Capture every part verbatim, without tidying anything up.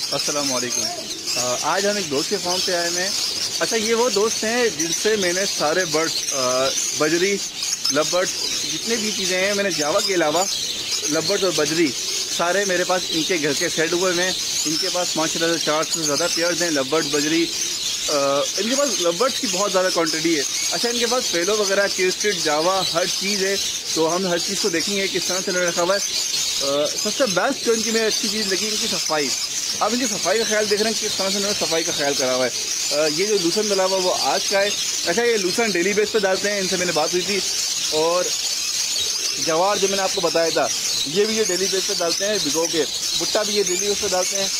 अस्सलाम वालेकुम। आज हम एक दोस्त के फार्म पे आए हैं। अच्छा, ये वो दोस्त हैं जिनसे मैंने सारे बर्ड्स, बजरी, लवबर्ड्स, जितने भी चीज़ें हैं, मैंने जावा के अलावा लवबर्ड्स और बजरी सारे मेरे पास इनके घर के सेट हुए हैं। इनके पास माशाल्लाह से चार से ज़्यादा पेयर्स हैं लवबर्ड, बजरी। आ, इनके पास लवबर्ड्स की बहुत ज़्यादा क्वांटिटी है। अच्छा, इनके पास फेलो वगैरह, किस्टिड, जावा, हर चीज़ है। तो हम हर चीज़ को देखेंगे किस तरह से रखा हुआ है। सबसे बेस्ट जो इनकी में अच्छी चीज़ लगी इनकी सफाई। अब इनकी सफाई का ख्याल देख रहे हैं किस तरह से उन्होंने सफाई का ख्याल करा हुआ है। आ, ये जो लूसन डाला हुआ वो आज का है। अच्छा, ये लूसन डेली बेस पे डालते हैं, इनसे मैंने बात हुई थी। और जवार जो मैंने आपको बताया था, ये भी ये डेली बेस पे डालते हैं भिगो के। भुट्टा भी ये डेली बेस पे डालते हैं।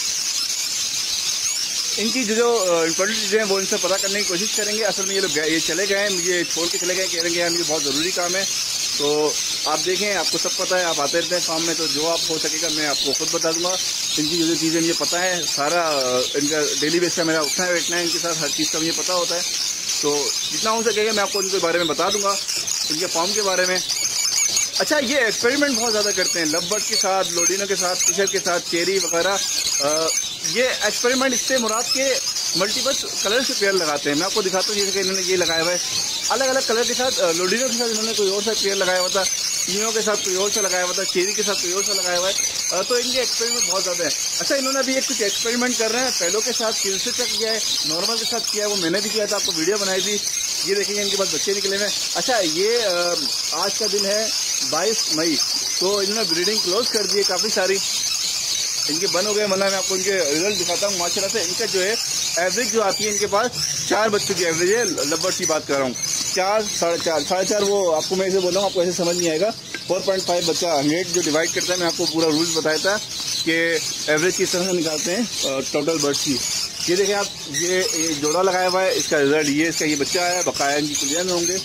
इनकी जो जो इम्पोर्टेंट चीज़ें हैं वो इनसे पता करने की कोशिश करेंगे। असल में ये लोग ये चले गए हैं, मुझे छोड़ के चले गए, कह रहे हैं यार मुझे बहुत ज़रूरी काम है। तो आप देखें, आपको सब पता है, आप आते रहते हैं फार्म में, तो जो आप हो सकेगा मैं आपको खुद बता दूंगा। इनकी जो जो चीज़ें मुझे पता है, सारा इनका डेली बेस का मेरा उठना है बैठना है, इनके साथ हर चीज़ का मुझे पता होता है। तो जितना हो सकेगा मैं आपको इनके बारे में बता दूंगा, इनके फार्म के बारे में। अच्छा, ये एक्सपेरिमेंट बहुत ज़्यादा करते हैं लवबर्ड के साथ, लोडिनो के साथ, फिशर के साथ, चेरी वगैरह। ये एक्सपेरिमेंट इससे मुराद के मल्टीपल कलर से पेयर लगाते हैं। मैं आपको दिखाता हूँ, जैसे कि इन्होंने ये लगाया हुआ है अलग अलग कलर के साथ। लोडिनो के साथ इन्होंने कोई और सा पेयर लगाया हुआ था, टीनो के साथ कोई और सा लगाया हुआ था, चेरी के साथ कोई और सा लगाया हुआ है। तो इनके एक्सपेरिमेंट बहुत ज़्यादा है। अच्छा, इन्होंने अभी एक कुछ एक्सपेरिमेंट कर रहे हैं, फैलो के साथ, किलसे तक किया है, नॉर्मल के साथ किया है, वो मैंने भी किया था, आपको वीडियो बनाई थी। ये देखेंगे इनके पास बच्चे निकले हैं। अच्छा, ये आज का दिन है बाईस मई, तो इन्होंने ब्रीडिंग क्लोज कर दी है काफ़ी सारी, इनके बंद हो गए। मतलब मैं आपको इनके रिजल्ट दिखाता हूँ। माशाल्लाह से इनका जो है एवरेज जो आती है इनके पास चार बच्चों की एवरेज है। लवबर्ड की बात कर रहा हूँ, चार साढ़े चार साढ़े चार वो आपको मैं ऐसे बोल रहा हूँ, आपको ऐसे समझ नहीं आएगा। फोर पॉइंट फाइव बच्चा हंड्रेड जो डिवाइड करता है, मैं आपको पूरा रूल्स बताया था कि एवरेज किस तरह से निकालते हैं टोटल बर्ड्स की। ये देखें आप, ये, ये जोड़ा लगाया हुआ है, इसका रिजल्ट ये, इसका ये बच्चा है। बकाया इनकी कुलियाँ में होंगे,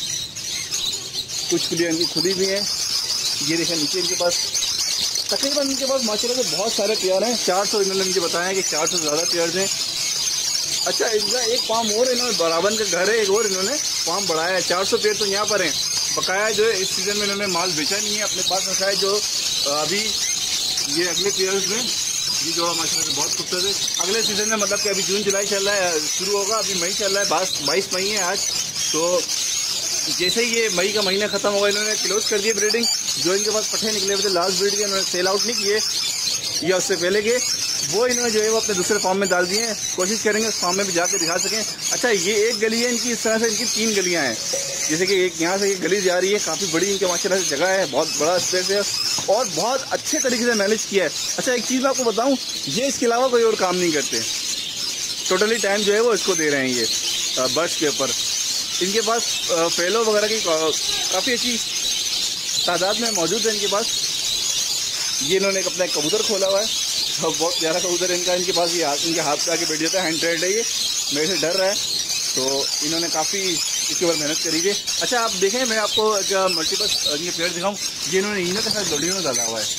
कुछ कुलियाँ इनकी खुली भी हैं। ये देखें नीचे इनके पास तकरीबन इनके पास माशाल्लाह से बहुत सारे पेयर हैं। चार सौ इन्होंने मुझे बताया कि चार सौ से ज़्यादा पेयर्स हैं। अच्छा, इनका एक फार्म और इन्होंने बराबर का घर है, एक और इन्होंने फार्म बढ़ाया है। चार सौ पेयर तो यहाँ पर हैं। बकाया जो है इस सीज़न में इन्होंने माल बेचा नहीं है, अपने पास रखा है। जो अभी ये अगले पेयर्स में ये जो माशाल्लाह से बहुत खूबसूरत है। अगले सीज़न में मतलब कि अभी जून जुलाई चल रहा है, शुरू होगा, अभी मई चल रहा है, बाईस मई है आज। तो जैसे ही ये मई का महीना खत्म होगा, इन्होंने क्लोज कर दिया ब्रीडिंग। जो इनके पास पट्टे निकले हुए थे लास्ट ब्रीड के, इन्होंने सेल आउट नहीं किए या उससे पहले के, वो इन्होंने जो है वो अपने दूसरे फार्म में डाल दिए हैं। कोशिश करेंगे उस फार्म में भी जाकर दिखा सकें। अच्छा, ये एक गली है इनकी, इस तरह से इनकी तीन गलियां हैं। जैसे कि एक यहाँ से एक गली जा रही है, काफ़ी बड़ी इनके माशाल्लाह से जगह है, बहुत बड़ा स्पेस है और बहुत अच्छे तरीके से मैनेज किया है। अच्छा, एक चीज़ मैं आपको बताऊँ, ये इसके अलावा कोई और काम नहीं करते, टोटली टाइम जो है वो इसको दे रहे हैं ये बर्ड्स के ऊपर। इनके पास फेलो वगैरह की काफ़ी अच्छी तादाद में मौजूद है इनके पास। ये इन्होंने एक अपना कबूतर खोला हुआ है, बहुत प्यारा कबूतर है इनका। इनके पास ये हाथ, इनके हाथ पे आके बैठ जाता है, हैंड ट्रेड है ये, मेरे से डर रहा है। तो इन्होंने काफ़ी इसके ऊपर मेहनत करी है। अच्छा, आप देखें, मैं आपको मल्टीपल ये पेयर दिखाऊँ, ये इन्होंने इन्हों के साथ लोडिनो डाला हुआ है।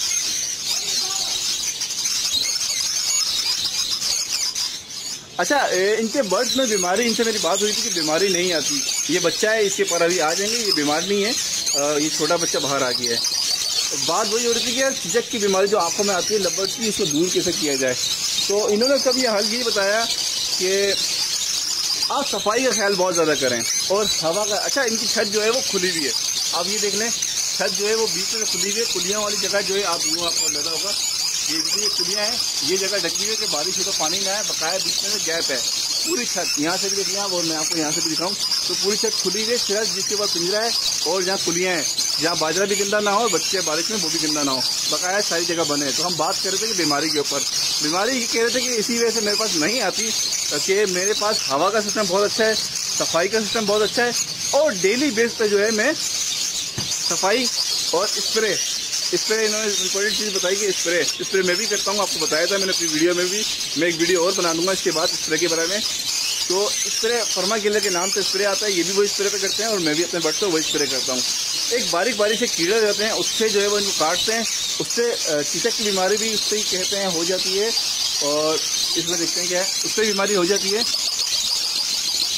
अच्छा, इनके बर्ड्स में बीमारी, इनसे मेरी बात हुई थी कि बीमारी नहीं आती। ये बच्चा है, इसके पर अभी आ जाएंगे, ये बीमार नहीं है। ये छोटा बच्चा बाहर आ गया है। बात वही हो रही थी कि यार चिचक की बीमारी जो आंखों में आती है लवबर्ड्स की, इसको दूर कैसे किया जाए। तो इन्होंने कभी ये हल ये बताया कि आप सफाई का ख्याल बहुत ज़्यादा करें और हवा का। अच्छा, इनकी छत जो है वो खुली हुई है, आप ये देख लें, छत जो है वो बीच में खुली हुई है। कुलियाँ वाली जगह जो है, आप यूँ आपको लगा होगा, ये ये कुलियाँ हैं, ये जगह ढकी हुई है कि बारिश हो तो पानी ना आए। बकाया बीच में गैप है, पूरी छत यहाँ से भी देख लें आप, और मैं आपको यहाँ से भी दिखाऊँ तो पूरी छत खुली हुई है, सिर्फ जिसके ऊपर पिंजरा है और जहाँ कुलियाँ हैं, जहाँ बाजरा भी गंदा ना हो, बच्चे बारिश में वो भी गंदा ना हो, बकाया सारी जगह बने। तो हम बात कर रहे थे कि बीमारी के ऊपर, बीमारी ये कह रहे थे कि इसी वजह से मेरे पास नहीं आती कि मेरे पास हवा का सिस्टम बहुत अच्छा है, सफाई का सिस्टम बहुत अच्छा है, और डेली बेस पे जो है मैं सफाई और स्प्रे स्प्रे इन्होंने इंपॉर्टेंट चीज़ बताई कि स्प्रे स्प्रे मैं भी करता हूँ, आपको बताया था मैंने अपनी वीडियो में भी। मैं एक वीडियो और बना दूंगा इसके बाद स्प्रे के बारे में। तो स्प्रे फर्मा किलर के नाम से स्प्रे आता है, ये भी वही स्प्रे पे करते हैं और मैं भी अपने बर्ड्स को वही स्प्रे करता हूँ। एक बारीक बारीक से कीड़े रहते हैं, उससे जो है वो इनको काटते हैं, उससे चिचक की बीमारी भी उससे ही कहते हैं हो जाती है। और इसमें देखते हैं क्या है, उससे बीमारी हो जाती है,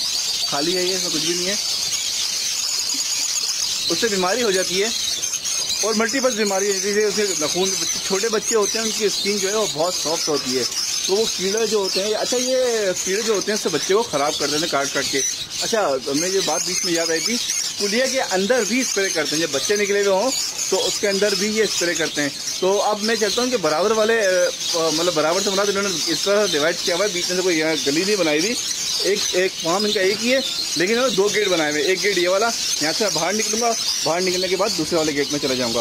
खाली है ये, इसमें कुछ भी नहीं है, उससे बीमारी हो जाती है। और मल्टीपल बीमारी है, जैसे उसके नखून, छोटे बच्चे होते हैं उनकी स्किन जो है वो बहुत सॉफ्ट होती है, तो वो कीड़े जो होते हैं, अच्छा ये कीड़े जो होते हैं उससे बच्चे को ख़राब कर देते हैं काट काट के। अच्छा मैं ये बात बीच में याद आई थी, कुलिया के अंदर भी स्प्रे करते हैं, जब बच्चे निकले हुए हों तो उसके अंदर भी ये स्प्रे करते हैं। तो अब मैं चाहता हूँ कि बराबर वाले मतलब बराबर से बना तो इन्होंने इस तरह डिवाइड किया हुआ है, बीच में से कोई यहाँ गली नहीं बनाई हुई, एक एक फार्म इनका एक ही है, लेकिन इन्होंने दो गेट बनाए हुए, एक गेट ये वाला, यहाँ से बाहर निकलूँगा, बाहर निकलने के बाद दूसरे वाले गेट में चला जाऊँगा।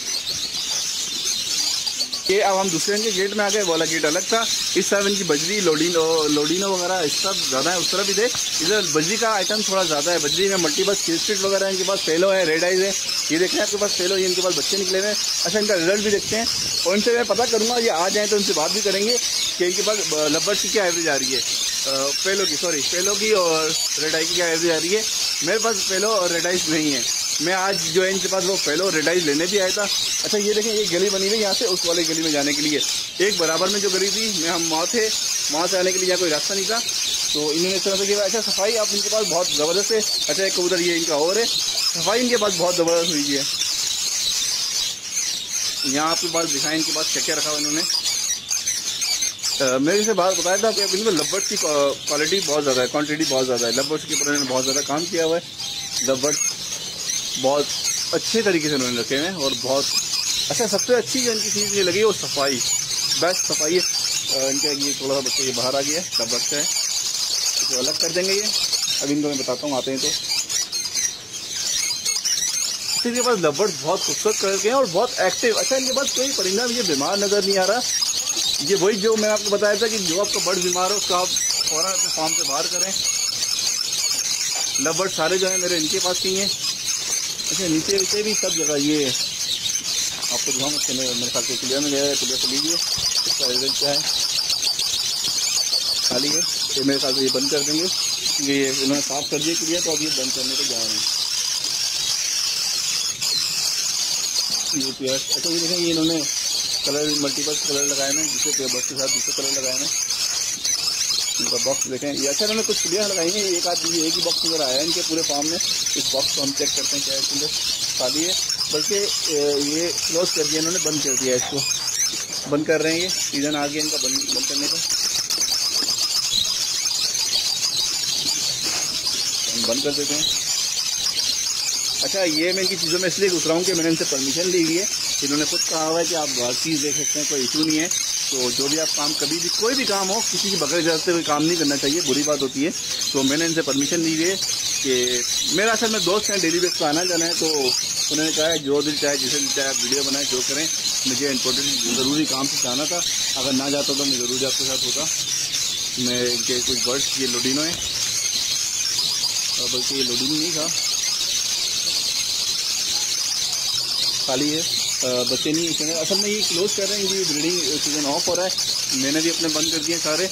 ये अब हम दूसरे इनके गेट में आ गए, वाला गेट अलग था। इस तरफ इनकी बजरी, लोडिनो लोडिनो वगैरह इस तरफ ज़्यादा है, उस तरफ भी थे, इधर बजरी का आइटम थोड़ा ज़्यादा है। बजरी में मल्टीपल स्ट्रीट वगैरह इनके पास, फेलो है, रेड आइज है, ये देख रहे हैं आपके पास फेलो, ये इनके पास बच्चे निकले हुए हैं। अच्छा इनका रिजल्ट भी देखते हैं और इनसे मैं पता करूँगा, ये आ जाएँ तो इनसे बात भी करेंगे कि इनके पास लब्बर्स की क्या एवरेज आ रही है, फेलो की सॉरी फेलो की और रेड आई की क्या एवरेज आ रही है। मेरे पास फेलो और रेड आइज नहीं है, मैं आज जो है इनके पास वो फेलो रेड आइज लेने भी आया था। अच्छा ये देखें, ये गली बनी हुई यहाँ से उस वाली गली में जाने के लिए, एक बराबर में जो गली थी मैं हम वहाँ थे, वहाँ से आने के लिए यहाँ कोई रास्ता नहीं था, तो इन्होंने इस तरह से किया। अच्छा सफाई आप इनके पास बहुत ज़बरदस्त है। अच्छा एक उधर ये इनका और है, सफाई इनके पास बहुत ज़बरदस्त हुई है। यहाँ आपके पास दिखाएं इनके पास क्या क्या रखा हुआ इन्होंने। मेरे से बात बताया था कि इनमें लब्बर्स की क्वालिटी बहुत ज़्यादा है, क्वांटिटी बहुत ज़्यादा है, लब्बर्स के ऊपर इन्होंने बहुत ज़्यादा काम किया हुआ है। लब्बर्स बहुत अच्छे तरीके से उन्होंने रखे हैं और बहुत अच्छा, सबसे अच्छी जो इनकी चीज़ ये लगी वो सफाई, बेस्ट सफाई है इनके। ये थोड़ा सा बच्चे ये बाहर आ गया है, लब्बर्स से इसको अलग कर देंगे ये, अब इनको मैं बताता हूँ आते हैं तो। इनके पास लब्बर्स बहुत खूबसूरत कलर के हैं और बहुत एक्टिव। अच्छा इनके पास कोई परिंदा मुझे बीमार नज़र नहीं आ रहा। ये वही जो मैं आपको बताया था कि जो आपका बर्ड बीमार हो उसको आप फौरन अपने फार्म से बाहर करें। लब्बर्स सारे जो है मेरे इनके पास ही हैं। अच्छा नीचे नीचे भी सब जगह ये आपको दिखाऊँ, मेरे ख्याल से क्लियर में गया है, क्लियर से लीजिए इसका रिजल्ट क्या है। खाली है ये, मेरे ख्याल से ये बंद कर देंगे, ये इन्होंने साफ कर दिया क्लियर, तो अब ये बंद करने को जा रहे हैं ये पेयर। अच्छा ये देखें, ये इन्होंने कलर मल्टीपल कलर लगाए हैं, दूसरे पेयर बस के साथ दूसरे कलर लगाए हैं। इनका बॉक्स देखें ये, अच्छा इन्होंने कुछ क्लियर लगाई है, एक आदमी एक ही बॉक्स नजर आया है इनके पूरे फार्म में। इस बॉक्स को हम चेक करते हैं क्या है, इसके अंदर खाली है, बल्कि ये क्लोज कर दिया इन्होंने, बंद कर दिया, इसको बंद कर रहे हैं। ये सीजन आ गया इनका बंद बंद करने का, हम बंद कर देते हैं। अच्छा ये मैं इनकी चीज़ों में इसलिए घुस रहा हूँ कि मैंने इनसे परमिशन ली हुई है, इन्होंने खुद कहा हुआ है कि आप हर चीज़ देख सकते हैं, कोई इशू नहीं है। तो जो भी आप काम, कभी भी कोई भी काम हो, किसी की बगैर इजाज़त से कोई काम नहीं करना चाहिए, बुरी बात होती है। तो मैंने इनसे परमिशन ली हुई है कि मेरा असल में दोस्त हैं, डेली बेस पर आना जाना है, तो उन्होंने कहा है जो दिल चाहे जिसे दिल चाहे आप वीडियो बनाए, जो करें। मुझे इम्पोर्टेंट ज़रूरी काम से जाना था, अगर ना जाता तो मैं ज़रूर आपके साथ होता। मैं इनके कुछ बर्ड्स, ये लोडिनो है, बल्कि ये लोडिनो नहीं था, खाली है, बच्चे नहीं है। असल में ये क्लोज कर रहे हैं, ये ब्रीडिंग सीजन ऑफ हो रहा है, मैंने भी अपने बंद कर दिए सारे।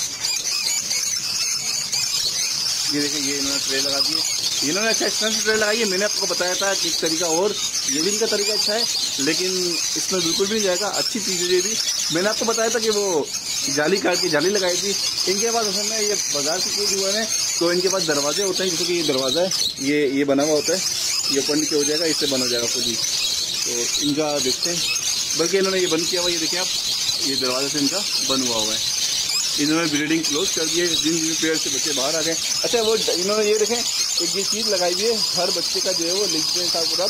ये देखें, ये इन्होंने ट्रे लगा दिए, इन्होंने अच्छा एक्सपेंसिव ट्रे लगाई है। मैंने आपको बताया था कि एक तरीका और, ये भी इनका तरीका अच्छा है, लेकिन इसमें बिल्कुल भी नहीं जाएगा। अच्छी चीज़ है ये भी। मैंने आपको बताया था कि वो जाली काट के जाली लगाई थी इनके पास। असल में ये बाजार से चीज़ हुआ है, तो इनके पास दरवाजे होते हैं, जैसे कि ये दरवाज़ा है, ये ये बना हुआ होता है, ये ऊपर नीचे हो जाएगा, इससे बंद हो जाएगा खुद ही। तो इनका देखते हैं, बल्कि इन्होंने ये बंद किया हुआ, ये देखें आप, ये दरवाजे से इनका बंद हुआ हुआ है। इन्होंने ब्रीडिंग क्लोज कर दी है, जिन जिन पेड़ से बच्चे बाहर आ गए। अच्छा वो इन्होंने ये देखें, एक ये चीज़ लगाई हुई है, हर बच्चे का जो है वो लिख दें हिसाब किताब।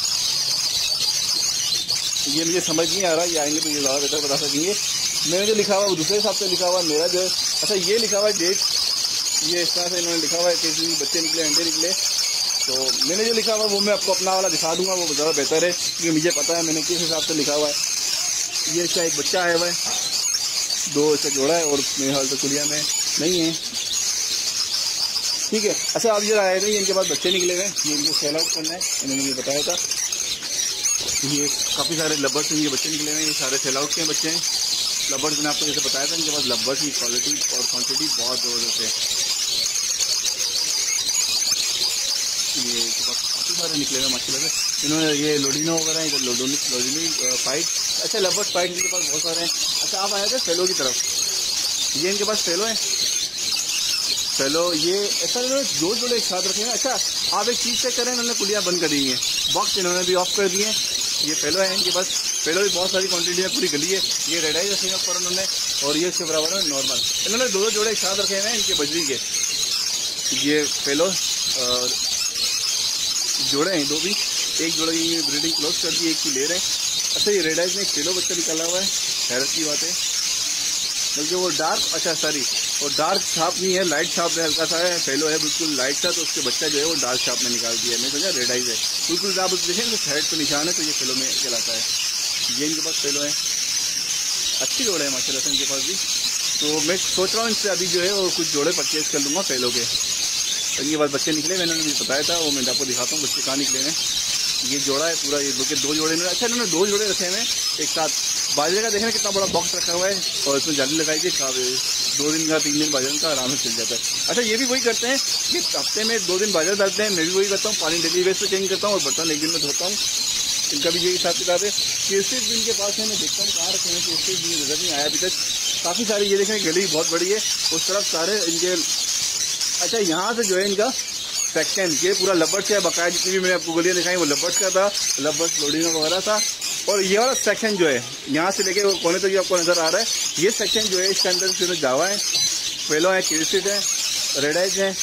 ये मुझे समझ नहीं आ रहा, ये आएंगे तो ये ज़्यादा बेहतर बता सकेंगे। मैंने जो लिखा हुआ वो दूसरे हिसाब से लिखा हुआ, मेरा जो है, अच्छा ये लिखा हुआ है डेट, ये इस तरह से इन्होंने लिखा हुआ है कि बच्चे निकले, अंडे निकले। तो मैंने जो लिखा हुआ वो मैं आपको अपना वाला दिखा दूंगा, वो ज़्यादा बेहतर है, क्योंकि मुझे पता है मैंने किस हिसाब से लिखा हुआ है। ये इसका एक बच्चा आया हुआ है, दो इसका जोड़ा है, और मेरे हाल तो कुलिया में नहीं है, ठीक है। अच्छा अब ये आए थे, इनके पास बच्चे निकले हुए, ये इनको सेल आउट करना है, इन्होंने मुझे बताया था। ये काफ़ी सारे लब्बर्स हैं, ये बच्चे निकले हुए हैं, ये सारे सेल आउट के बच्चे हैं। लब्बर्स मैंने आपको जैसे बताया था, इनके पास लब्बर्स की क्वालिटी और क्वान्टिटी बहुत ज़बरदस्त है। ये काफ़ी सारे निकले हुए माशाल्लाह से। इन्होंने ये लोडिनो वगैरह, इधर लोडोनी लोडिनी फाइट, अच्छा लब्बर्स फाइट इनके पास बहुत सारे हैं। अच्छा आप आए थे फेलो की तरफ, ये इनके पास फेलो है, फेलो ये ऐसा इन्होंने दो जोड़े एक साथ रखे हैं। अच्छा आप एक चीज़ चेक करें, इन्होंने कुलियाँ बंद करी है, बॉक्स इन्होंने भी ऑफ कर दिए हैं। ये फेलो है इनके पास। फेलो भी बहुत सारी क्वांटिटी में पूरी गली है। ये रेड आई रखे हैं ऊपर उन्होंने, और ये इसके बराबर में नॉर्मल। इन्होंने दो दो जोड़े एक साथ रखे हुए हैं इनके बजरी के। ये फेलो और जोड़े हैं दो भी, एक जोड़े की ब्रीडिंग क्लोज कर दी, एक की ले रहे हैं। अच्छा ये रेड आइज में एक फेलो बच्चा निकला हुआ है, हैरत की बात है। बल्कि वो डार्क, अच्छा सॉरी वो डार्क छाप नहीं है, लाइट छाप है, हल्का सा है। फेलो है बिल्कुल लाइट सा, तो उसके बच्चा जो है वो डार्क छाप में निकाल दिया है। मैं समझा रेड आइज है बिल्कुल। आप देखें तो साइड पर निशान है, तो ये फेलो में कहलाता है। ये इनके पास फेलो है, अच्छी जोड़े है माशाल्लाह से इनके पास भी। तो मैं सोच रहा हूँ इनसे अभी जो है वो कुछ जोड़े परचेज कर लूँगा फेलो के। इनके पास बच्चे निकले, मैंने मुझे बताया था, वो मैं आपको दिखाता हूँ बच्चे कहाँ निकले हैं। ये जोड़ा है पूरा, ये के दो जोड़े इन्होंने, अच्छा इन्होंने दो जोड़े रखे हैं एक साथ। बाजरे का देखना कितना बड़ा बॉक्स रखा हुआ है, और इसमें जाली लगाई थी, दो दिन का तीन दिन बाजरे का आराम से चल जाता है। अच्छा ये भी वही करते हैं कि हफ्ते में दो दिन बाजरा डालते हैं, मैं भी वही करता हूँ, पानी डेली बेस पे चेंज करता हूँ, और बर्तन एक दिन में धोता हूँ। इनका भी यही हिसाब किताब है। केसरी भी इनके पास है, मैं देखता हूँ कहाँ रखे हैं, केसरी भी नजर नहीं आया अभी तक। काफ़ी सारी ये देखें गली बहुत बड़ी है, उस तरफ सारे इनके। अच्छा यहाँ से जो है इनका सेक्शन, ये पूरा लब्बर्स है, बकाया जितनी भी मैंने आपको गलियाँ दिखाई वो लब्बर्स का था, लब्बर्स लोडिंग वगैरह था। और ये वाला सेक्शन जो है यहाँ से लेके कोने तक आपको नज़र आ रहा है, ये सेक्शन जो है इसके अंदर जो जावा है, फेलो है, केसिड है, रेड आइज है,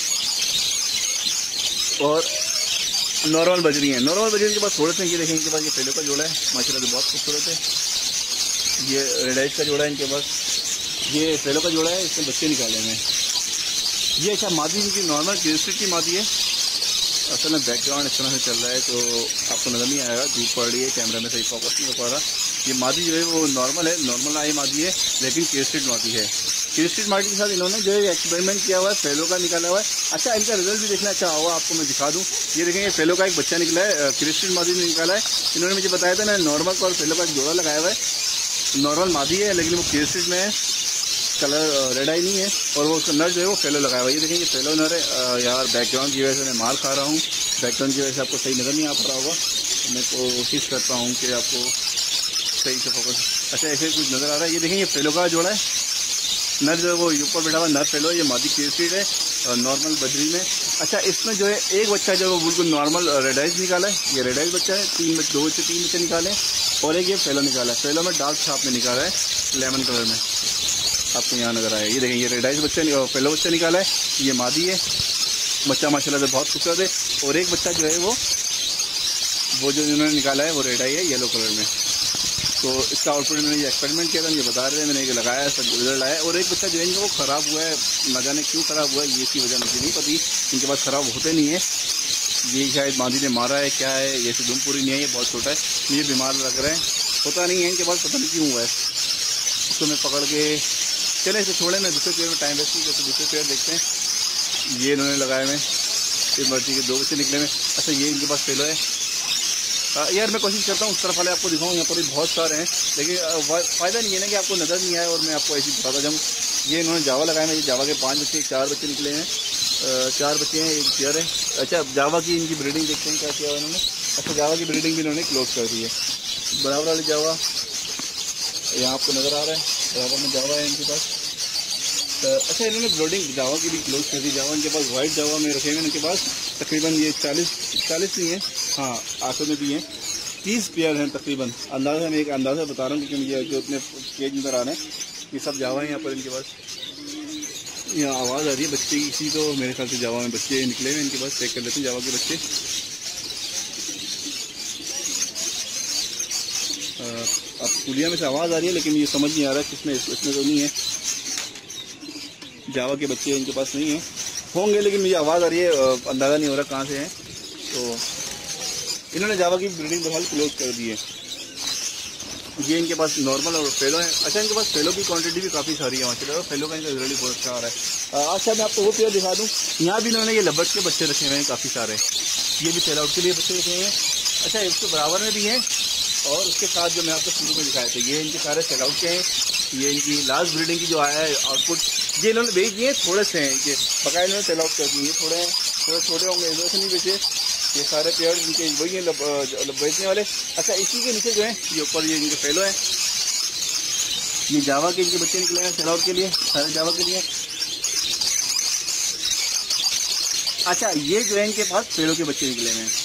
और नॉर्मल बजरी है। नॉर्मल बजरी के पास थोड़े से ये देखें इनके पास ये फेलो का जोड़ा है माशाल्लाह से बहुत खूबसूरत है। ये रेड आइज का जोड़ा है इनके पास, ये फेलो का जोड़ा है, इसमें बच्चे निकाले हैं। ये अच्छा मादी इनकी नॉर्मल केसिड की मादी है। असल में बैकग्राउंड इस तरह से चल रहा है तो आपको नज़र नहीं आएगा, धूप पड़ रही है, कैमरा में सही फोकस नहीं हो पा रहा। ये मादी जो है वो नॉर्मल है, नॉर्मल आई मादी है, लेकिन केस्टेड मादी है। केस्टेड मादी के साथ इन्होंने जो है एक्सपेरिमेंट किया हुआ है, फेलो का निकाला हुआ है। अच्छा इनका रिजल्ट भी देखना अच्छा होगा, आपको मैं दिखा दूँ। ये देखें, ये फेलो का एक बच्चा निकला है, केस्टेड मादी ने निकाला है। इन्होंने मुझे बताया था ना, नॉर्मल का और फेलो का एक जोड़ा लगाया हुआ है। नॉर्मल मादी है लेकिन वो केस्टेड में है, कलर रेड आई नहीं है, और वो उसका नर जो है वो फेलो लगाया हुआ है। ये देखें ये फेलो नर है। यार बैकग्राउंड की वजह से मैं मार खा रहा हूँ, बैकग्राउंड की वजह से आपको सही नज़र नहीं आ पा रहा होगा। मैं कोशिश करता हूँ कि आपको सही से फोकस। अच्छा ऐसे कुछ नज़र आ रहा है। ये देखें ये फेलो का जोड़ा है, नर जो है वो ऊपर बैठा हुआ नर फेलो, ये मादी केसरीड है नॉर्मल बजरी में। अच्छा इसमें जो है एक बच्चा जो है वो बिल्कुल नॉर्मल रेडाइज निकाला है, ये रेडाइज बच्चा है। तीन बच्चे, दो बच्चे तीन बच्चे निकाले, और एक ये फेलो निकाला है। फेलो में डार्क छाप में निकाला है, लेमन कलर में, आपको यहाँ नजर आया। ये देखें ये रेडाइज बच्चा, फेलो बच्चा निकाला है, ये मादी है। बच्चा माशाल्लाह से बहुत खूबसूरत है। और एक बच्चा जो है वो वो जो इन्होंने निकाला है वो रेडाई है येलो कलर में। तो इसका आउटपुट इन्होंने ये एक्सपेरिमेंट किया था, मुझे बता रहे हैं, मैंने ये लगाया है, सब रिजल्ट आया। और एक बच्चा जो है इनका वो ख़राब हुआ है, न जाने क्यों ख़राब हुआ है, ये इसकी वजह मुझे नहीं पती। इनके पास ख़राब होते नहीं है, ये शायद मादी ने मारा है क्या है, ये से दुम पूरी नहीं है, ये बहुत छोटा है, मुझे बीमार लग रहा है, होता नहीं है इनके पास, पता नहीं क्यों हुआ है। इसको मैं पकड़ के चले इसे छोड़े, मैं दूसरे पेड़ में टाइम वेस्ट नहीं करते, दूसरे पेड़ देखते हैं। ये इन्होंने लगाए हुए, इस मर्जी के दो बच्चे निकले में। अच्छा ये इनके पास फेलो है। आ, यार मैं कोशिश करता हूँ उस तरफ वाले आपको दिखाऊँ, यहाँ पर भी बहुत सारे हैं, लेकिन फ़ायदा नहीं है ना कि आपको नज़र नहीं आए और मैं आपको ऐसे बताता जाऊँ। ये इन्होंने जावा लगाए हैं, ये जावा के पाँच बच्चे, चार बच्चे निकले हैं, चार बच्चे हैं, एक पेयर है। अच्छा जावा की इनकी ब्रीडिंग देखते हैं क्या किया हुआ इन्होंने। अच्छा जावा की ब्रीडिंग भी इन्होंने क्लोज कर दी है। बराबर वाली जावा यहाँ आपको नज़र आ रहा है, बराबर में जावा है इनके पास। अच्छा इन्होंने ब्रीडिंग जावा की भी क्लोज कर दी। जावा इनके पास वाइट जावा में रखे हुए इनके पास तकरीबन ये चालीस चालीस नहीं है, हाँ आंखों में भी हैं, तीस पेयर हैं तकरीबन। अंदाज़ा मैं एक अंदाज़ा बता रहा हूँ क्योंकि मुझे जो अपने केज नज़र आ रहे हैं ये सब जावा है यहाँ पर इनके पास। यहाँ आवाज़ आ रही है बच्चे की किसी, तो मेरे ख्याल से जावा में बच्चे निकले हुए इनके पास, चेक कर लेते हैं जावा के बच्चे। अब पुलिया में से आवाज़ आ रही है लेकिन ये समझ नहीं आ रहा किसमें, इसमें तो नहीं है, जावा के बच्चे इनके पास नहीं है, होंगे लेकिन मुझे आवाज़ आ रही है, अंदाज़ा नहीं हो रहा कहाँ से है। तो इन्होंने जावा की ब्रीडिंग बहाल क्लोज कर दी है। ये इनके पास नॉर्मल और फेलो है। अच्छा इनके पास फेलो की क्वांटिटी भी काफ़ी सारी है माशाल्लाह, फेलो का इनका रिजल्ट बहुत अच्छा आ रहा है। अच्छा मैं आपको वो पेयर दिखा दूँ, यहाँ भी इन्होंने ये लबट के बच्चे रखे हुए हैं काफ़ी सारे, ये भी सेल आउट के लिए बच्चे रखे हुए हैं। अच्छा इसके बराबर में भी हैं, और उसके साथ जो मैं आपको शुरू में दिखाए थे ये इनके सारे सेल आउट के हैं। ये इनकी लास्ट ब्रीडिंग की जो आया है आउटपुट, ये इन्होंने बेच दिए, थोड़े से हैं इनके बकाया इन्होंने सेल आउट कर दिए, थोड़े हैं, थोड़े छोटे होंगे, इधर से नहीं बेचे। ये सारे पेयर इनके वही हैं बेचने वाले। अच्छा इसी के नीचे जो है ये ऊपर ये इनके फेलो हैं, ये जावा के इनके बच्चे निकले हैं सेल आउट के लिए, सारे जावा के लिए। अच्छा ये जो है इनके पास फेलो के बच्चे निकले हैं,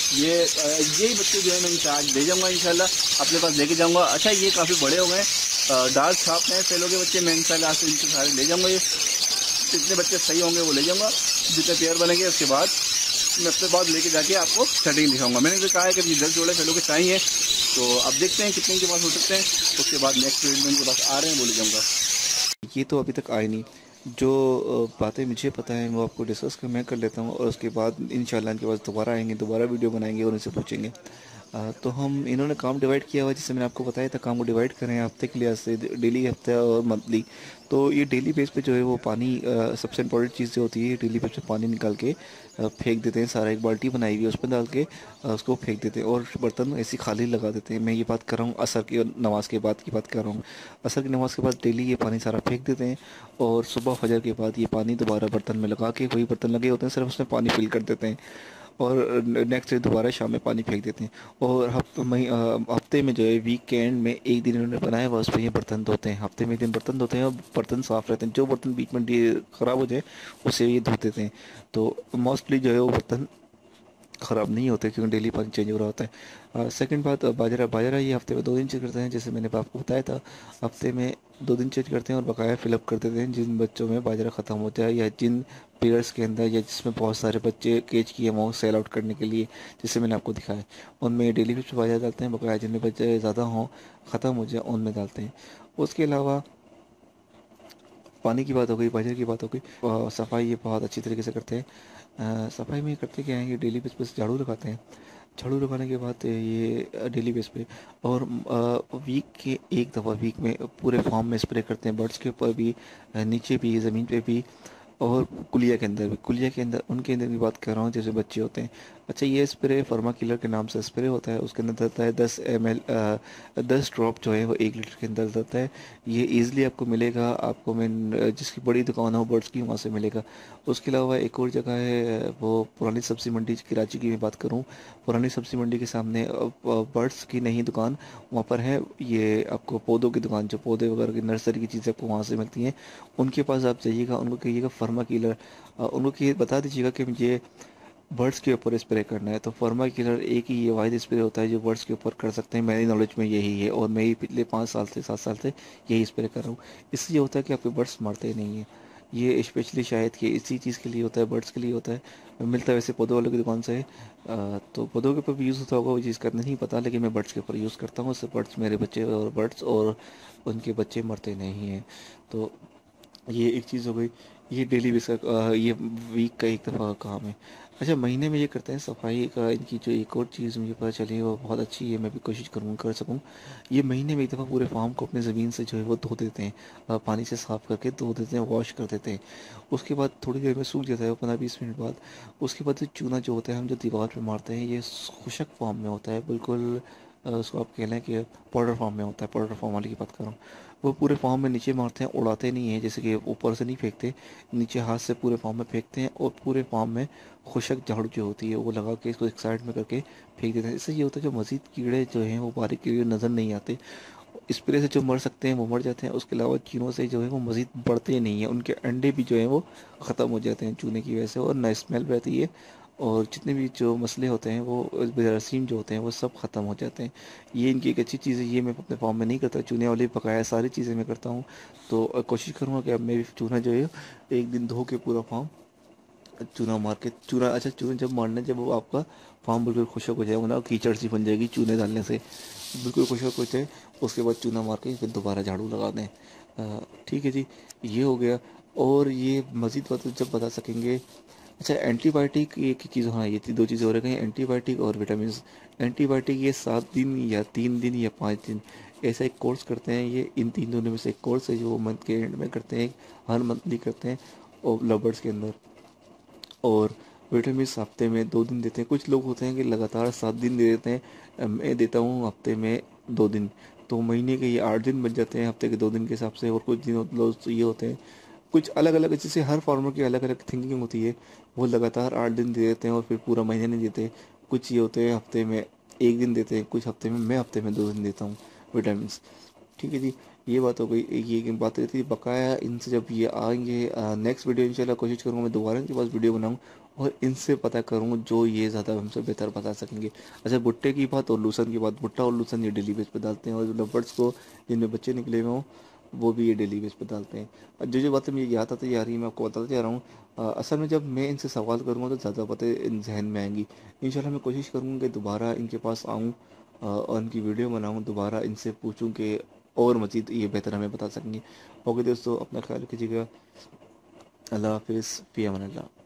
ये यही बच्चे जो है मैं इनसे आज ले जाऊँगा इंशाल्लाह, अपने पास लेके जाऊँगा। अच्छा ये काफ़ी बड़े हो गए, डार्क छाप हैं फेलो के बच्चे, मैं इंशाल्लाह आज से इनसे सारे ले जाऊँगा। ये जितने बच्चे सही होंगे वो ले जाऊँगा, जितने पेयर बनेंगे उसके बाद मैं अपने बाद लेके जाके आपको सेटिंग दिखाऊंगा। मैंने तो कहा है कि दस जोड़े फेलो के चाहिए, तो अब देखते हैं कितने के पास हो सकते हैं, उसके बाद नेक्स्ट वीडियो में उनके पास आ रहे हैं बोले जाऊँगा। ये तो अभी तक आए नहीं, जो बातें मुझे पता है वो आपको डिस्कस कर मैं कर लेता हूँ, और उसके बाद इंशाल्लाह इनके पास दोबारा आएंगे, दोबारा वीडियो बनाएंगे और उनसे पूछेंगे। आ, तो हम इन्होंने काम डिवाइड किया हुआ, जिससे मैंने आपको बताया था काम को डिवाइड करें हफ्ते के लिहाज से, डेली, हफ्ते और मंथली। तो ये डेली बेस पे जो है वो पानी आ, सबसे इम्पोर्टेंट चीज़ जो होती है, डेली बेस पे पानी निकाल के आ, फेंक देते हैं सारा, एक बाल्टी बनाई हुई है उसमें डाल के आ, उसको फेंक देते हैं, और बर्तन ऐसी खाली लगा देते हैं। मैं ये बात कर रहा हूँ असर की और नमाज़ के बाद की बात कर रहा हूँ। असर की नमाज़ के बाद डेली ये पानी सारा फेंक देते हैं, और सुबह फजर के बाद ये पानी दोबारा बर्तन में लगा के, वही बर्तन लगे होते हैं सिर्फ उसमें पानी फिल कर देते हैं, और नेक्स्ट डे दोबारा शाम में पानी फेंक देते हैं। और हफ्ते में हफ्ते में जो है वीक के एंड में एक दिन इन्होंने बनाया हुआ, उस पर ये बर्तन धोते हैं। हफ्ते में एक दिन बर्तन धोते हैं और बर्तन साफ़ रहते हैं, जो बर्तन बीच में ख़राब हो जाए उसे ये धो देते हैं। तो मोस्टली जो है वो बर्तन ख़राब नहीं होते, क्योंकि डेली पानी चेंज हो रहा होता है। सेकंड बात, बाजरा बाजरा ये हफ्ते में दो दिन चेंज करते हैं, जैसे मैंने आपको बताया था, हफ्ते में दो दिन चेंज करते हैं और बकाया फिलअप कर देते हैं जिन बच्चों में बाजरा ख़त्म हो जाए, या जिन पीरियड्स के अंदर, या जिसमें बहुत सारे बच्चे केज किए हुए सेल आउट करने के लिए, जिससे मैंने आपको दिखाया, उनमें डेली फिफ्ट बाजरा डालते हैं। बकाया जिनमें बच्चे ज़्यादा हों, ख़त्म हो जाए, उनमें डालते हैं। उसके अलावा पानी की बात हो गई, बाजरे की बात हो गई, सफाई ये बहुत अच्छी तरीके से करते हैं। आ, सफाई में करते क्या है, ये डेली बेस पे झाड़ू लगाते हैं। झाड़ू लगाने के बाद ये डेली बेस पे, और वीक के एक दफ़ा वीक में पूरे फार्म में स्प्रे करते हैं, बर्ड्स के ऊपर भी, नीचे भी, ज़मीन पे भी, और कुलिया के अंदर भी। कुलिया के अंदर उनके अंदर की बात कर रहा हूँ जैसे बच्चे होते हैं। अच्छा, ये स्प्रे फर्मा किलर के नाम से स्प्रे होता है, उसके अंदर रहता है दस एम एल, दस ड्रॉप जो है वो एक लीटर के अंदर रहता है। ये ईज़िली आपको मिलेगा, आपको मैं जिसकी बड़ी दुकान हो बर्ड्स की वहाँ से मिलेगा। उसके अलावा एक और जगह है, वो पुरानी सब्ज़ी मंडी कराची की मैं बात करूँ, पुरानी सब्ज़ी मंडी के सामने बर्ड्स की नहीं दुकान वहाँ पर है, ये आपको पौधों की दुकान, जो पौधे वगैरह की नर्सरी की चीज़ें आपको वहाँ से मिलती हैं, उनके पास आप जाइएगा, उनको कहिएगा फर्मा किलर, उनको कहिए बता दीजिएगा कि मुझे बर्ड्स के ऊपर स्प्रे करना है। तो फर्मा किलर एक ही ये वाहिद स्प्रे होता है जो बर्ड्स के ऊपर कर सकते हैं, मेरी नॉलेज में यही है, और मैं ही पिछले पाँच साल से सात साल से यही स्प्रे कर रहा हूँ। इससे ये होता है कि आपके बर्ड्स मरते नहीं हैं। ये स्पेशली शायद कि इसी चीज़ के लिए होता है, बर्ड्स के लिए होता है। मिलता है वैसे पौधों वालों की दुकान से है, तो पौधों के ऊपर भी यूज़ होता होगा वो चीज़ का नहीं पता, लेकिन मैं बर्ड्स के ऊपर यूज़ करता हूँ। उससे बर्ड्स, मेरे बच्चे और बर्ड्स और उनके बच्चे मरते नहीं हैं। तो ये एक चीज़ हो गई, ये डेली बेस का, ये वीक का एक दफ़ा काम है। अच्छा, महीने में ये करते हैं सफाई का। इनकी जो एक और चीज़ मुझे पता चली वो बहुत अच्छी है, मैं भी कोशिश करूँगा कर सकूँ। ये महीने में एक दफ़ा पूरे फार्म को अपने ज़मीन से जो है वो धो देते हैं, पानी से साफ़ करके धो देते हैं, वॉश कर देते हैं। उसके बाद थोड़ी देर में सूख जाता है वो, पंद्रह बीस मिनट बाद। उसके बाद जो चूना जो होता है हम जो दीवार पर मारते हैं, ये खुशक फॉर्म में होता है, बिल्कुल उसको आप कह लें कि पाउडर फॉर्म में होता है, पाउडर फॉर्म वाली की बात कर रहा हूँ। वो पूरे फॉर्म में नीचे मारते हैं, उड़ाते नहीं हैं, जैसे कि ऊपर से नहीं फेंकते, नीचे हाथ से पूरे फॉर्म में फेंकते हैं, और पूरे फॉर्म में खुशक झाड़ू जो होती है वो लगा के इसको एक साइड में करके फेंक देते हैं। इससे ये होता है जो मज़ीद कीड़े जो हैं वो बारीक कीड़े नज़र नहीं आते, स्प्रे से जो मर सकते हैं वो मर जाते हैं। उसके अलावा चूनों से जो है वो मज़ीद बढ़ते नहीं हैं, उनके अंडे भी जो हैं वो ख़त्म हो जाते हैं चूने की वजह से, और ना स्मेल रहती है, और जितने भी जो मसले होते हैं वो जरासीम जो होते हैं वो सब ख़त्म हो जाते हैं। ये इनकी एक अच्छी चीज़ है, ये मैं अपने फार्म में नहीं करता, चूने वाले बकाया सारी चीज़ें मैं करता हूँ। तो कोशिश करूँगा कि अब मैं भी चूना जो है एक दिन धो के पूरा फार्म चूना मार के, चूना, अच्छा चूना जब मारना, जब वो आपका फार्म बिल्कुल खुशक हो जाएगा ना, कीचड़ सी बन जाएगी चूने डालने से, बिल्कुल खुशक हो जाए, उसके बाद चूना मार के फिर दोबारा झाड़ू लगा दें। ठीक है जी, ये हो गया। और ये मज़ीद बात जब बता सकेंगे। अच्छा, एंटीबायोटिक एक ही चीज़, हाँ ये दो चीज़ें हो रही हैं, एंटीबायोटिक और विटामिन। एंटीबायोटिक ये सात दिन या तीन दिन या पाँच दिन ऐसा एक कोर्स करते हैं, ये इन तीन दिनों में से एक कोर्स है जो मंथ के एंड में करते हैं, हर मंथली करते हैं और लवर्स के अंदर। और विटामिन हफ्ते में दो दिन देते हैं। कुछ लोग होते हैं कि लगातार सात दिन दे देते हैं, मैं देता हूँ हफ्ते में दो दिन, तो महीने के ये आठ दिन बच जाते हैं हफ्ते के दो दिन के हिसाब से। और कुछ दिन लोग तो ये होते हैं, कुछ अलग अलग, जैसे हर फार्मर की अलग अलग थिंकिंग होती है, वो लगातार आठ दिन दे देते हैं और फिर पूरा महीने नहीं देते। कुछ ये होते हैं हफ्ते में एक दिन देते हैं, कुछ हफ्ते में, मैं हफ्ते में दो दिन देता हूँ विटामिन। ठीक है जी, ये बात हो गई। एक ये बात रहती है बकाया इनसे जब ये आएंगे नेक्स्ट वीडियो इंशाल्लाह कोशिश करूँगा मैं दोबारा इनके पास वीडियो बनाऊँ और इनसे पता करूँ जो ये ज़्यादा हमसे बेहतर बता सकेंगे। अच्छा भुट्टे की बात और लूसन की बात, भुट्टा और लूसन ये डेली बेस पे डालते हैं और लवर्स को जिनमें बच्चे निकले हुए हों वो भी ये डेली बेस पे डालते हैं। और जो जो बातें मुझे याद आती जा रही है मैं आपको बताते जा रहा हूँ। अ, असल में जब मैं इनसे सवाल करूँगा तो ज़्यादा बातें इन जहन में आएंगी। इंशाल्लाह मैं कोशिश करूँगा कि दोबारा इनके पास आऊँ अ, और इनकी वीडियो बनाऊँ, दोबारा इनसे पूछूँ कि और मज़ीद ये बेहतर हमें बता सकेंगे। ओके दोस्तों, अपना ख्याल कीजिएगा। अल्लाह हाफिज़, फ़ी अमान अल्लाह।